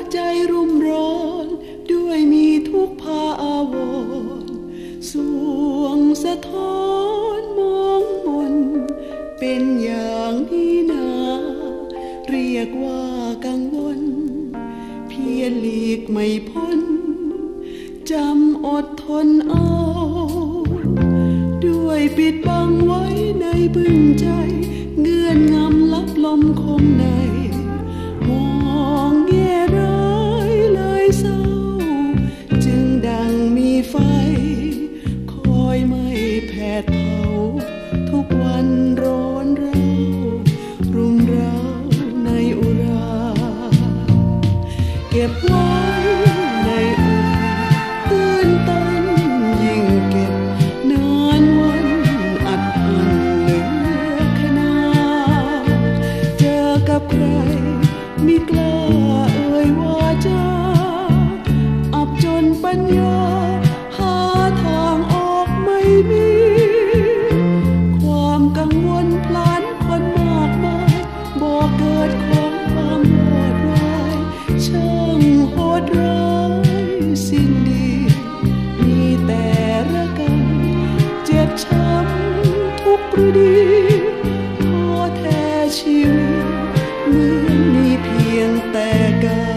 ใจรุ่มร้อนด้วยมีทุกข์พาอาวรณ์สวงสะท้อนมองมนเป็นอย่างนี้นาเรียกว่ากังวลเพียรหลีกไม่พ้นจำอดทนเอาด้วยปิดบังไว้ในบึ้งใจเงื่อนงำลับลมคมในมองแง่ร้ายเลยเศร้าจึงดังมีไฟคอยไม่แผดเผาทุกวันร้อนเร่ารุมเร้าในอุราเก็บไว้ในอกตื้นตันยิ่งเก็บนานวันอัดอั้นเหลือขนาเจอกับใครมิกล้าเอ่ยว่าจะอับจนปัญญาหาทางออกไม่มีความกังวลพลันคนมากมายบอกเกิดของความโหดร้ายช่างโหดร้ายสิ้นดีมีแต่ระกำเจ็บช้ำทุกข์หรือดีท้อแท้ชีวิตเหมือนมีเพียงแต่กาย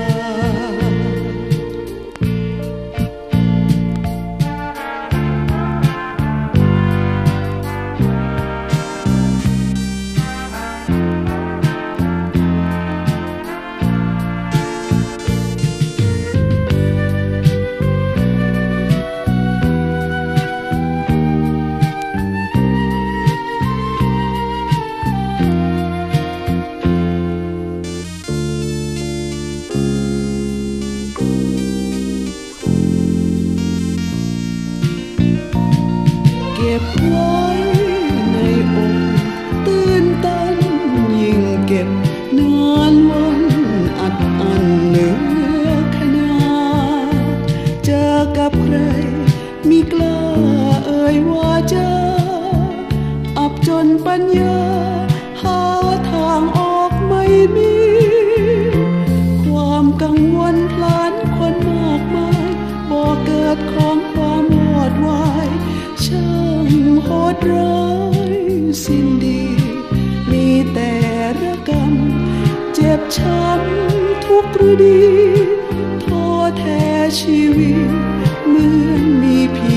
เก็บไว้ในอกตื้นตันยิ่งเก็บนานวันอัดอั้นเหลือขนาเจอกับใครมิกล้าเอ่ยว่าจะอับจนปัญญาหาทางออกไม่มีความกังวลพลันคนมากมายบ่เกิดของความวอดวายช่างโหดร้ายสิ้นดีมีแต่ระกำเจ็บช้ำทุกข์หรือดีท้อแท้ชีวิตเหมือนมีเพียง